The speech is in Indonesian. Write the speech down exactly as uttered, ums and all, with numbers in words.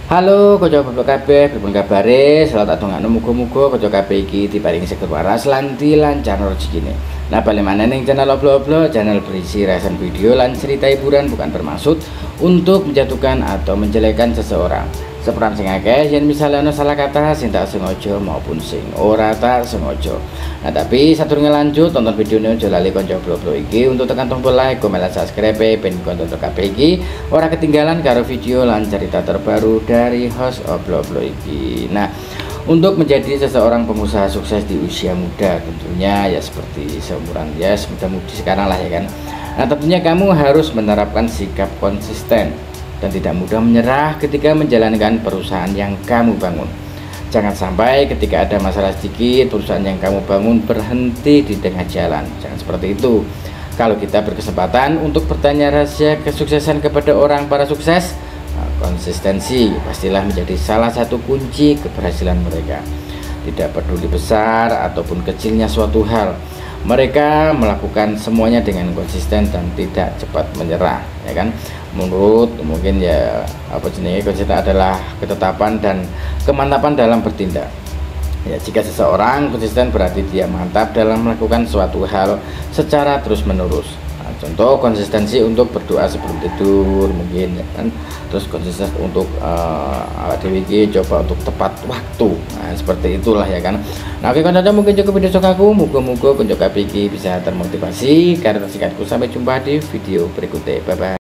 Halo kanca goblok kabeh, pripun kabare? Selawat atungakno muga-muga kanca kabeh iki diparingi seger waras lan dilancar rezekine. Nah, bali maneh ning channel Oblo-Oblo, channel berisi resen video lan cerita hiburan bukan bermaksud untuk menjatuhkan atau menjelekkan seseorang. Seperan sing akeh yen misalnya ana salah kata sing tak sengaja maupun sing ora tak sengaja. Nah, tapi sadurunge lanjut tonton videonya aja lali kanca Oblo-Oblo iki untuk tekan tombol like, komen lan subscribe ben konten kabeh iki ora ketinggalan karo video lan cerita terbaru dari host Oblo-Oblo iki. Nah, untuk menjadi seseorang pengusaha sukses di usia muda tentunya ya seperti seumuran ya muda-mudi sekarang lah ya kan. Nah, tentunya kamu harus menerapkan sikap konsisten dan tidak mudah menyerah ketika menjalankan perusahaan yang kamu bangun. Jangan sampai ketika ada masalah sedikit perusahaan yang kamu bangun berhenti di tengah jalan. Jangan seperti itu. Kalau kita berkesempatan untuk bertanya rahasia kesuksesan kepada orang para sukses, konsistensi pastilah menjadi salah satu kunci keberhasilan mereka. Tidak peduli besar ataupun kecilnya suatu hal, mereka melakukan semuanya dengan konsisten dan tidak cepat menyerah, ya kan? Menurut mungkin ya apa jenenge konsisten adalah ketetapan dan kemantapan dalam bertindak. Ya, jika seseorang konsisten berarti dia mantap dalam melakukan suatu hal secara terus-menerus. Nah, contoh konsistensi untuk berdoa sebelum tidur mungkin ya kan. Terus konsisten untuk uh, awak dhewe iki coba untuk tepat waktu. Nah, seperti itulah ya kan. Nah, oke kanca mungkin cukup video aku. Muga-muga kanca kabeh iki bisa termotivasi karena sikatku. Sampai jumpa di video berikutnya. Bye bye.